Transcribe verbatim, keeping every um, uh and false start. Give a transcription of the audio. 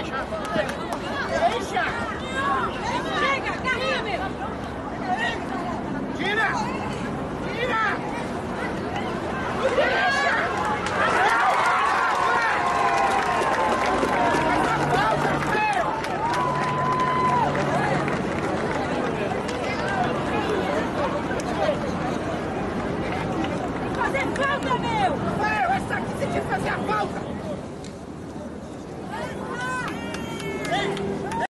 Deixa! Deixa! Chega, carrinha, meu! Tira! Tira! Deixa! Fazer falta, meu! Meu, essa aqui você tinha que fazer a falta!